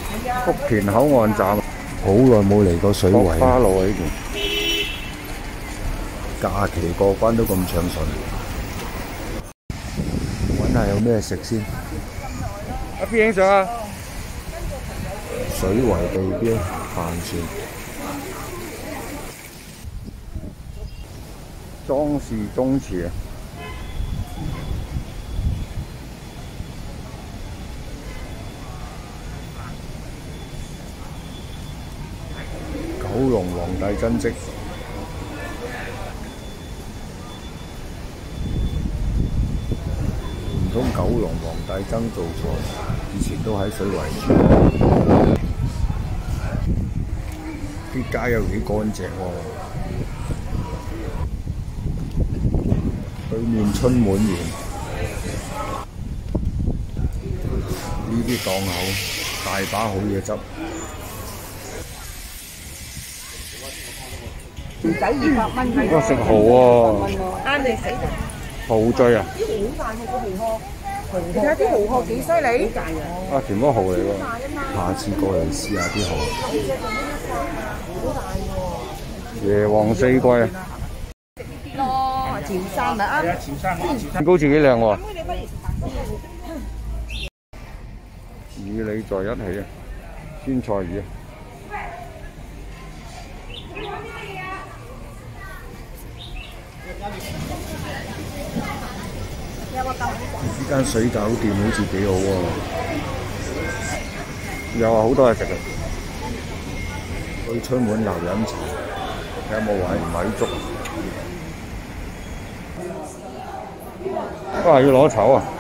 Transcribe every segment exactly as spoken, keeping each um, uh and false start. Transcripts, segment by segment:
福田口岸站，好耐冇嚟過水圍。花路啊呢邊，假期過關都咁暢順。揾下有咩食先。阿 B 影相啊！水圍地標帆船，莊氏宗祠啊！九龍皇帝真跡，唔通九龍皇帝曾做錯，以前都喺水圍住。啲街有幾乾淨喎，對面春滿園，呢啲檔口大把好嘢執。 唔使二百蚊。 哇！食蠔喎， 啱你死蠔醉啊！ 啲蠔好大個蠔殼，你睇下啲蠔殼幾犀利，好大啊！ 啊，全部蠔嚟喎，下次過嚟試下啲蠔。 好大喎！ 椰皇四季啊！ 咯，潮汕咪啱。潮汕。 高字幾靚喎！與你在一起啊！酸菜魚啊！呢間水餃店好似幾好喎，又話好多嘢食啊！去春滿樓飲茶，睇有冇懷米粥。哇！要攞籌啊！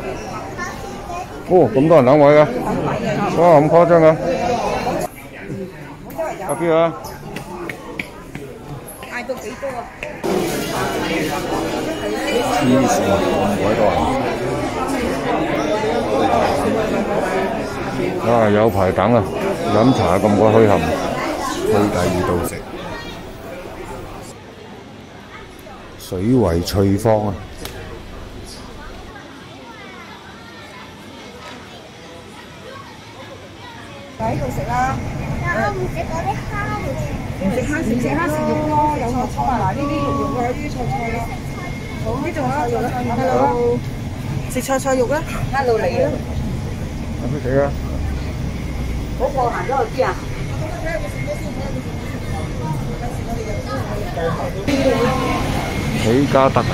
哦，咁多人等位嘅，哇！咁誇張嘅，阿邊啊？ 嗌到幾多啊？ 黐線，咁鬼多人！啊，有排等啊！飲茶咁鬼墟冚，去第二度食水圍翠芳啊！ 喺度食啦。 我唔食嗰啲蝦，唔食。 唔食蝦，食食蝦食肉咯，有菜菜嗱，呢啲肉肉啊，呢啲菜菜咯。好，呢仲有菜肉啦。Hello，食菜菜肉啦。Hello 你啊。 有咩食啊？ 嗰個行咗去邊啊？ 喜家德啊！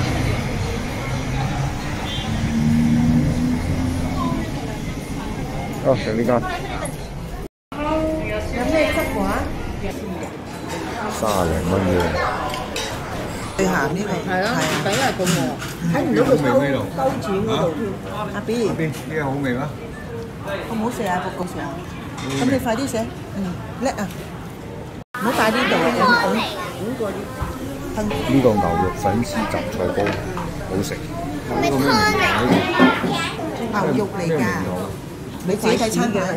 哦，食呢間。 有咩汁話？ 三十零蚊嘅。 最鹹呢個係啊，第一係咁喎，睇唔到佢兜兜轉嗰度添。阿 B， 阿 B，呢個好味嗎？ 好唔好食啊？個個上，咁你快啲寫，嗯，叻啊！唔好擺呢度啊，咁咁過啲。 呢個牛肉粉絲雜菜煲好食。 咪湯嚟牛肉嚟㗎，你自己睇餐牌。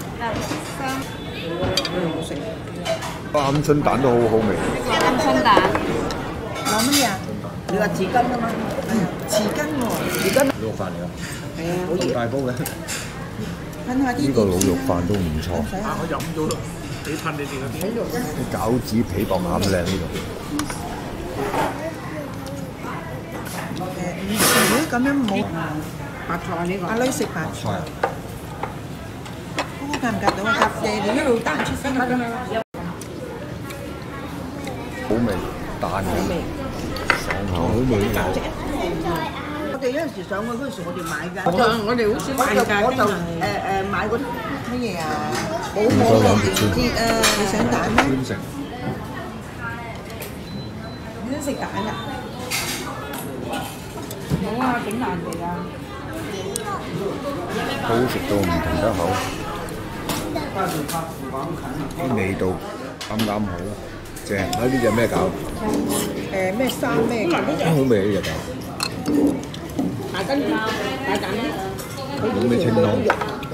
好食。 鵪鶉蛋都好好味。 鵪鶉蛋。 攞乜嘢啊？你話匙羹啊嘛？係啊，匙羹喎，匙羹。 滷肉飯嚟㗎。 係啊，好熱。 大煲嘅。 噴下啲。 呢個滷肉飯都唔錯。 我飲咗啦，你噴你哋嗰啲。 啲餃子皮薄餡靚呢度。 誒，如果咁樣冇白菜呢個。阿女食白菜。嗰個夾唔夾到啊？夾誒，你一路彈出聲得㗎嘛。 好味，蛋好味，爽口，好味。 我哋有陣時上去嗰陣時，我哋買㗎。我就我哋好少買㗎。我就誒誒買嗰啲乜嘢啊？冇冇嘅唔知啊！你想蛋咩？ 專食。 你想食蛋㗎？冇啊，整爛嚟啊！ 好食到唔停得口，啲味道啱啱好。正，睇呢隻咩餃？ 誒咩生咩餃？ 好味呢隻餃。 大根啲，大蛋啲。 冇咩清湯。 誒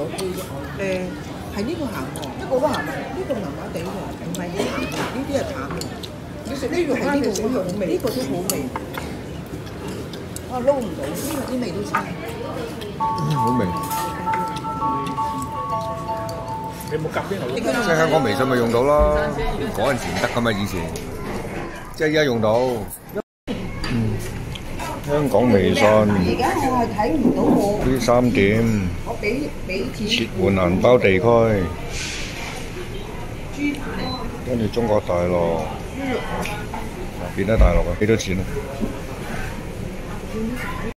係呢個鹹喎，呢個都鹹啊，呢個麻麻地喎，唔係好鹹，呢啲係淡嘅。你食呢個係呢個好好味，呢個都好味。我撈唔到，呢個啲味都差。 好味。 你有冇夾邊度？ 即係香港微信咪用到咯，嗰陣時唔得噶嘛，以前。即係而家用到。嗯，香港微信。 而家我係睇唔到我。 呢三點。 我俾俾錢。 切換銀包地區。跟住中國大陸。變咗大陸啊！幾多錢啊？